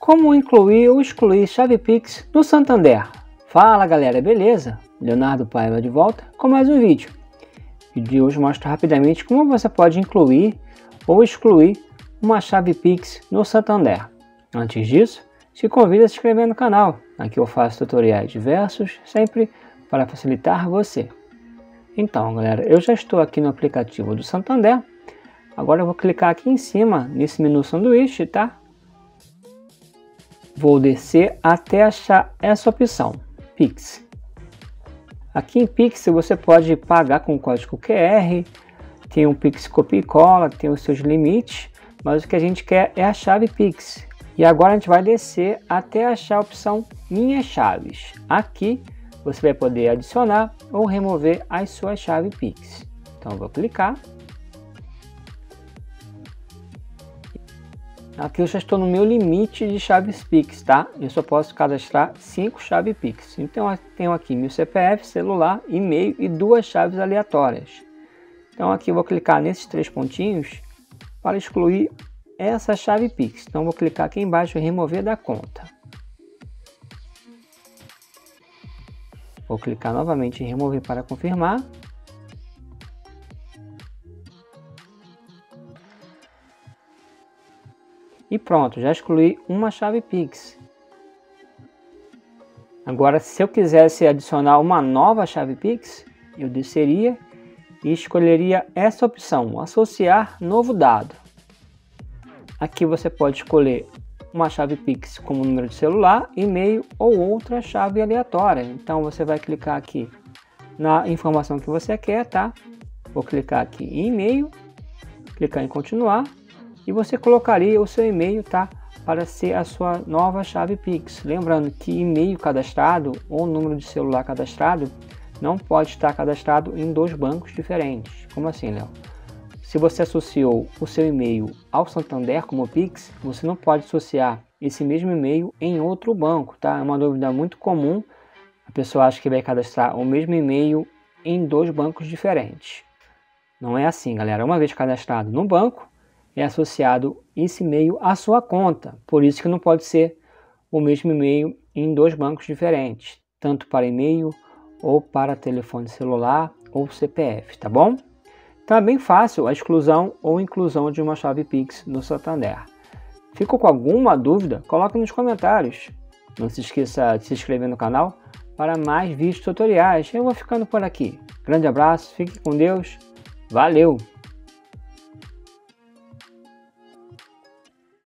Como incluir ou excluir chave Pix no Santander? Fala galera, beleza? Leonardo Paiva de volta com mais um vídeo. O vídeo de hoje mostra rapidamente como você pode incluir ou excluir uma chave Pix no Santander. Antes disso, te convido a se inscrever no canal. Aqui eu faço tutoriais diversos, sempre para facilitar você. Então galera, eu já estou aqui no aplicativo do Santander. Agora eu vou clicar aqui em cima, nesse menu sanduíche, tá? Vou descer até achar essa opção, Pix. Aqui em Pix você pode pagar com código QR, tem um Pix copia e cola, tem os seus limites, mas o que a gente quer é a chave Pix. E agora a gente vai descer até achar a opção Minhas Chaves. Aqui você vai poder adicionar ou remover as suas chaves Pix. Então eu vou clicar. Aqui eu já estou no meu limite de chaves Pix, tá? Eu só posso cadastrar 5 chaves Pix. Então eu tenho aqui meu CPF, celular, e-mail e 2 chaves aleatórias. Então aqui eu vou clicar nesses 3 pontinhos para excluir essa chave Pix. Então eu vou clicar aqui embaixo em remover da conta. Vou clicar novamente em remover para confirmar. E pronto, já excluí uma chave Pix. Agora, se eu quisesse adicionar uma nova chave Pix, eu desceria e escolheria essa opção, associar novo dado. Aqui você pode escolher uma chave Pix como número de celular, e-mail ou outra chave aleatória. Então você vai clicar aqui na informação que você quer, tá? Vou clicar aqui em e-mail, clicar em continuar. E você colocaria o seu e-mail, tá? Para ser a sua nova chave Pix. Lembrando que e-mail cadastrado ou número de celular cadastrado não pode estar cadastrado em 2 bancos diferentes. Como assim, Léo? Se você associou o seu e-mail ao Santander como Pix, você não pode associar esse mesmo e-mail em outro banco, tá? É uma dúvida muito comum. A pessoa acha que vai cadastrar o mesmo e-mail em 2 bancos diferentes. Não é assim, galera. Uma vez cadastrado no banco, é associado esse e-mail à sua conta. Por isso que não pode ser o mesmo e-mail em 2 bancos diferentes, tanto para e-mail ou para telefone celular ou CPF, tá bom? Então é bem fácil a exclusão ou inclusão de uma chave Pix no Santander. Ficou com alguma dúvida? Coloque nos comentários. Não se esqueça de se inscrever no canal para mais vídeos tutoriais. Eu vou ficando por aqui. Grande abraço, fique com Deus. Valeu!